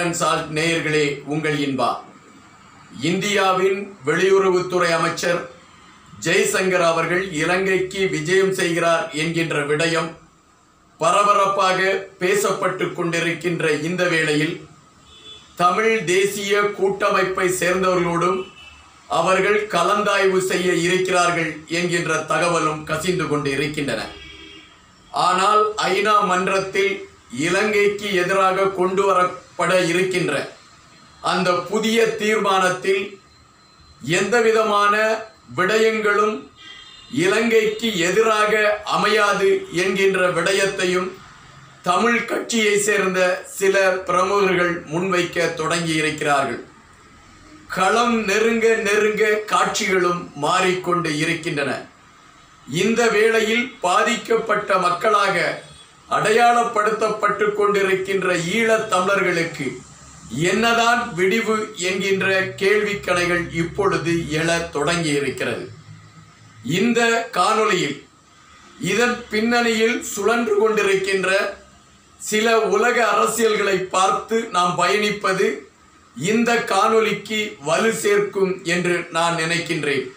And salt நேயர்களே, உங்கள் இன்பா. இந்தியாவின் வெளியுறவுத்துறை அமைச்சர் ஜெய்சங்கர் அவர்கள் இலங்கைக்கு விஜயம் செய்கிறார் என்கின்ற விடயம் பரபரப்பாக பேசப்பட்டு கொண்டிருக்கின்ற இந்த வேளையில் தமிழ் தேசிய கூட்டமைப்பை சேர்ந்தவர்களோடும் அவர்கள் கலந்தாய்வு செய்ய இருக்கிறார்கள் என்கின்ற தகவலும் கசிந்து கொண்டு இருக்கின்றன. ஆனால் ஐநா மன்றத்தில் இலங்கைக்கு எதிராக கொண்டு வரப்பட இருக்கின்ற அந்த புதிய தீர்மானத்தில் எந்தவிதமான விடயங்களும் இலங்கைக்கு எதிராக அமையாது என்கின்ற விடயத்தையும் தமிழ் கட்சியை சேர்ந்த சில பிரமுகர்கள் முன்வைக்க தொடங்கி இருக்கிறார்கள். களம் நெருங்க நெருங்க காட்சிகளும் மாறிக்கொண்டு இருக்கின்றன. இந்த வேளையில் பாதிக்கப்பட்ட மக்களாக அடையாளப்படுத்தப்பட்டு கொண்டிருக்கின்ற ஈழத் தமிழர்களுக்கு என்னதான் விடிவு என்கின்ற கேள்விக்கணைகள் இப்பொழுது எழத் தொடங்கி இருக்கிறது. இந்த காணொளியில் இதன் பின்னணியில் சுழன்று கொண்டிருக்கின்ற சில உலக அரசியல்களை பார்த்து நாம் பயணிப்பது இந்த காணொளிக்கு வலு சேர்க்கும் என்று நான் நினைக்கின்றேன்.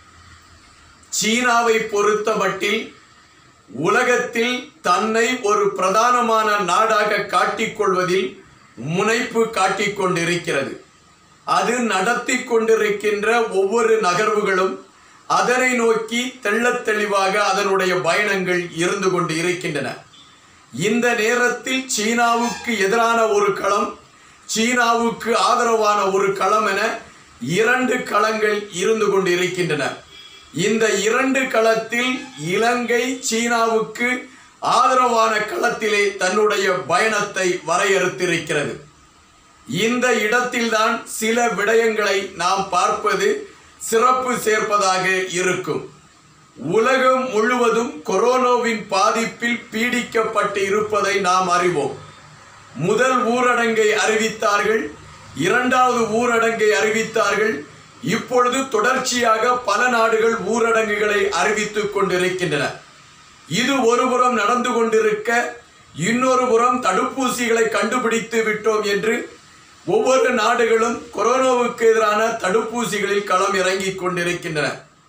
சீனாவை பொறுத்த மட்டில் உலகத்தில் தன்னை ஒரு பிரதானமான நாடாக காட்டிக்கொள்வதில் முனைப்பு காட்டிக்கொண்டிருக்கிறது. அது நடத்தி கொண்டிருக்கின்ற ஒவ்வொரு நகர்வுகளும் அதனை நோக்கி தெள்ளத் தெளிவாக அதனுடைய பயணங்கள் இருந்து கொண்டு இருக்கின்றன. இந்த நேரத்தில் சீனாவுக்கு எதிரான ஒரு களம், சீனாவுக்கு ஆதரவான ஒரு களம் என இரண்டு களங்கள் இருந்து கொண்டு இருக்கின்றன. இந்த இரண்டு களத்தில் இலங்கை சீனாவுக்கு ஆதரவான களத்திலே தன்னுடைய பயணத்தை வரையறுத்திருக்கிறது. இந்த இடத்தில்தான் சில விடயங்களை நாம் பார்ப்பது சிறப்பு சேர்ப்பதாக இருக்கும். உலகம் முழுவதும் கொரோனாவின் பாதிப்பில் பீடிக்கப்பட்டு இருப்பதை நாம் அறிவோம். முதல் ஊரடங்கை அறிவித்தார்கள், இரண்டாவது ஊரடங்கை அறிவித்தார்கள். இப்பொழுது தொடர்ச்சியாக பல நாடுகள் ஊரடங்குகளை அறிவித்துக் கொண்டிருக்கின்றன. இது ஒருபுறம் நடந்து கொண்டிருக்க, இன்னொரு புறம் தடுப்பூசிகளை கண்டுபிடித்து விட்டோம் என்று ஒவ்வொரு நாடுகளும் கொரோனாவுக்கு எதிரான தடுப்பூசிகளில் களம் இறங்கி கொண்டிருக்கின்றன.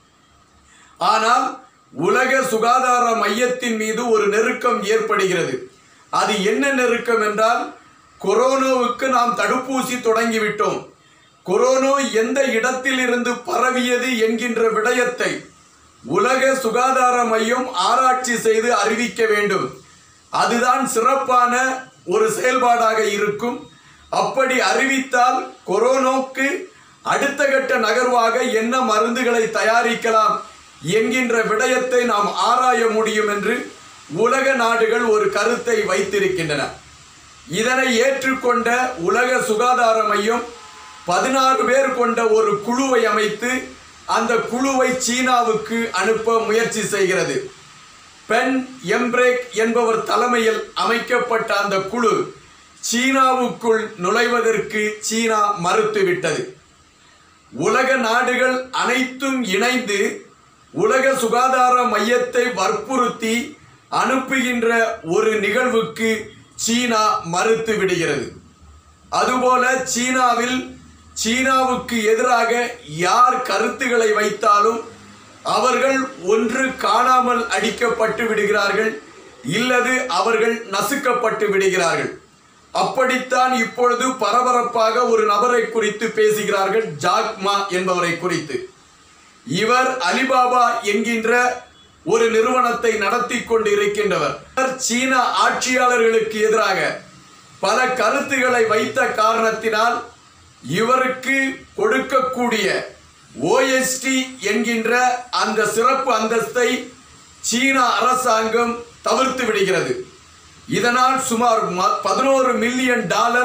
ஆனால் உலக சுகாதார மையத்தின் மீது ஒரு நெருக்கம் ஏற்படுகிறது. அது என்ன நெருக்கம் என்றால், கொரோனாவுக்கு நாம் தடுப்பூசி தொடங்கிவிட்டோம், கொரோனா எந்த இடத்தில் இருந்து பரவியது என்கின்ற விடயத்தை உலக சுகாதார மையம் ஆராய்ச்சி செய்து அறிவிக்க வேண்டும். அதுதான் சிறப்பான ஒரு செயல்பாடாக இருக்கும். அப்படி அறிவித்தால் கொரோனாவுக்கு அடுத்த கட்ட நகர்வாக என்ன மருந்துகளை தயாரிக்கலாம் என்கின்ற விடயத்தை நாம் ஆராய முடியும் என்று உலக நாடுகள் ஒரு கருத்தை வைத்திருக்கின்றன. இதனை ஏற்றுக்கொண்ட உலக சுகாதார மையம் 16 பேர் கொண்ட ஒரு குழுவை அமைத்து அந்த குழுவை சீனாவுக்கு அனுப்ப முயற்சி செய்கிறது. பென் எம்ப்ரேக் என்பவர் தலைமையில் அமைக்கப்பட்ட அந்த குழு சீனாவுக்குள் நுழைவதற்கு சீனா மறுத்துவிட்டது. உலக நாடுகள் அனைத்தும் இணைந்து உலக சுகாதார மையத்தை வற்புறுத்தி அனுப்புகின்ற ஒரு நிகழ்வுக்கு சீனா மறுத்து விடுகிறது. அதுபோல சீனாவுக்கு எதிராக யார் கருத்துக்களை வைத்தாலும் அவர்கள் ஒன்று காணாமல் அடிக்கப்பட்டு விடுகிறார்கள், இல்லது அவர்கள் நசுக்கப்பட்டு விடுகிறார்கள். அப்படித்தான் இப்பொழுது பரபரப்பாக ஒரு நபரை குறித்து பேசுகிறார்கள், ஜாக் மா என்பவரை குறித்து. இவர் அலிபாபா என்கின்ற ஒரு நிறுவனத்தை நடத்தி கொண்டு இருக்கின்றவர். சீன ஆட்சியாளர்களுக்கு எதிராக பல கருத்துக்களை வைத்த காரணத்தினால் இவருக்கு கொடுக்கக்கூடிய OST என்கின்ற அந்த சிறப்பு அந்தஸ்தை சீன அரசாங்கம் தவிர்த்து விடுகிறது. இதனால் சுமார் $11 மில்லியன்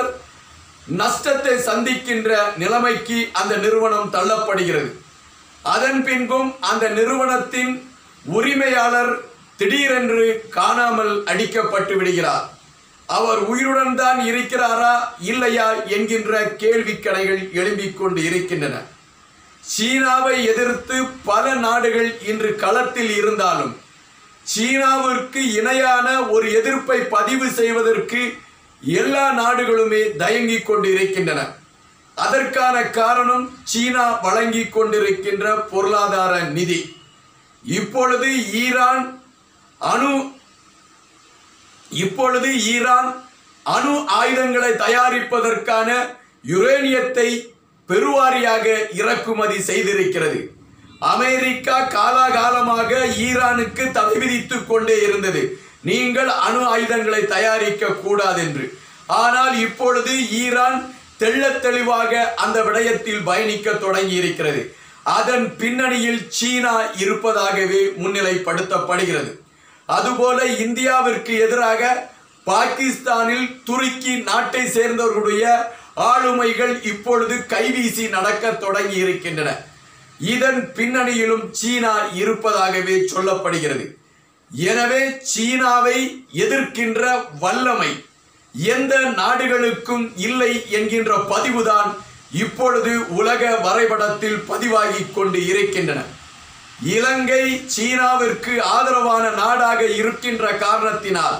நஷ்டத்தை சந்திக்கின்ற நிலைமைக்கு அந்த நிறுவனம் தள்ளப்படுகிறது. அதன் பின்பும் அந்த நிறுவனத்தின் உரிமையாளர் திடீரென்று காணாமல் அடிக்கப்பட்டு விடுகிறார். அவர் உயிருடன் தான் இருக்கிறாரா இல்லையா என்கின்ற கேள்விக்கணைகள் எழும்பிக் கொண்டு இருக்கின்றன. சீனாவை எதிர்த்து பல நாடுகள் இன்று களத்தில் இருந்தாலும் சீனாவிற்கு இணையான ஒரு எதிர்ப்பை பதிவு செய்வதற்கு எல்லா நாடுகளுமே தயங்கிக் கொண்டு இருக்கின்றன. அதற்கான காரணம் சீனா வழங்கி கொண்டிருக்கின்ற பொருளாதார நிதி. இப்பொழுது ஈரான் அணு ஆயுதங்களை தயாரிப்பதற்கான யுரேனியத்தை பெருவாரியாக இறக்குமதி செய்திருக்கிறது. அமெரிக்கா காலாகாலமாக ஈரானுக்கு தடை விதித்துக் கொண்டே இருந்தது, நீங்கள் அணு ஆயுதங்களை தயாரிக்க கூடாது என்று. ஆனால் இப்பொழுது ஈரான் தெள்ளத் தெளிவாக அந்த விடயத்தில் பயணிக்க தொடங்கி இருக்கிறது. அதன் பின்னணியில் சீனா இருப்பதாகவே முன்னிலைப்படுத்தப்படுகிறது. அதுபோல இந்தியாவிற்கு எதிராக பாகிஸ்தானில் துருக்கி நாட்டை சேர்ந்தவர்களுடைய ஆளுமைகள் இப்பொழுது கைவீசி நடக்க தொடங்கி இருக்கின்றன. இதன் பின்னணியிலும் சீனா இருப்பதாகவே சொல்லப்படுகிறது. எனவே சீனாவை எதிர்க்கின்ற வல்லமை எந்த நாடுகளுக்கும் இல்லை என்கின்ற பதிவுதான் இப்பொழுது உலக வரைபடத்தில் பதிவாகி கொண்டு இருக்கின்றன. இலங்கை சீனாவிற்கு ஆதரவான நாடாக இருக்கின்ற காரணத்தினால்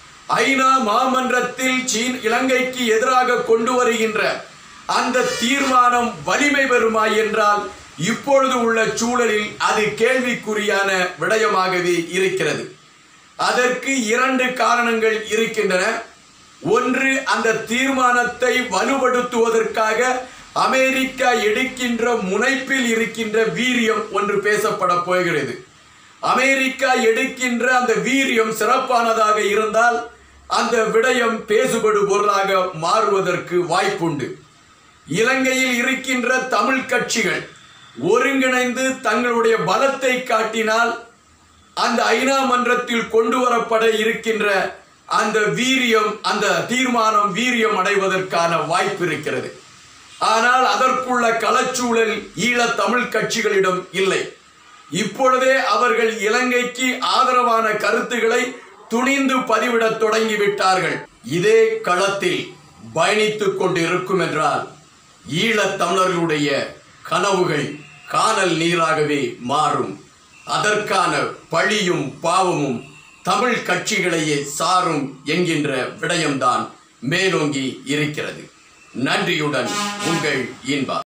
ஐநா மாமன்றத்தில் இலங்கைக்கு எதிராக கொண்டு வருகின்ற அந்த தீர்மானம் வலிமை பெறுமா என்றால் இப்பொழுது உள்ள சூழலில் அது கேள்விக்குறியான விடயமாகவே இருக்கிறது. அதற்கு 2 காரணங்கள் இருக்கின்றன. ஒன்று, அந்த தீர்மானத்தை வலுப்படுத்துவதற்காக அமெரிக்கா எடுக்கின்ற முனைப்பில் இருக்கின்ற வீரியம் ஒன்று பேசப்பட போகிறது. அமெரிக்கா எடுக்கின்ற அந்த வீரியம் சிறப்பானதாக இருந்தால் அந்த விடயம் பேசுபடு பொருளாக மாறுவதற்கு வாய்ப்புண்டு. இலங்கையில் இருக்கின்ற தமிழ் கட்சிகள் ஒருங்கிணைந்து தங்களுடைய பலத்தை காட்டினால் அந்த ஐநா மன்றத்தில் கொண்டு வரப்பட இருக்கின்ற அந்த வீரியம், அந்த தீர்மானம் வீரியம் அடைவதற்கான வாய்ப்பு இருக்கிறது. ஆனால் அதற்குள்ள களச்சூழல் ஈழ தமிழ் கட்சிகளிடம் இல்லை. இப்பொழுதே அவர்கள் இலங்கைக்கு ஆதரவான கருத்துக்களை துணிந்து பதிவிட தொடங்கிவிட்டார்கள். இதே களத்தில் பயணித்துக் கொண்டு இருக்கும் என்றால் ஈழ தமிழர்களுடைய கனவுகள் கானல் நீராகவே மாறும். அதற்கான பழியும் பாவமும் தமிழ் கட்சிகளையே சாரும் என்கின்ற விடயம்தான் மேலோங்கி இருக்கிறது. நன்றியுடன் உங்கள் இன்பா.